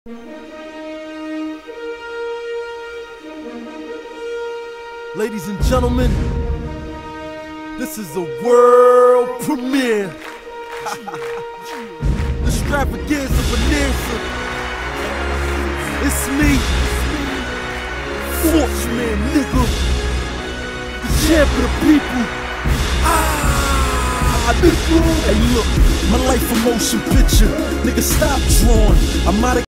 Ladies and gentlemen, this is a world premiere. The extravaganza bonanza. It's me, Forch man, nigga, the champ of the people. Hey look, my life a motion picture. Nigga, stop drawing. I'm out of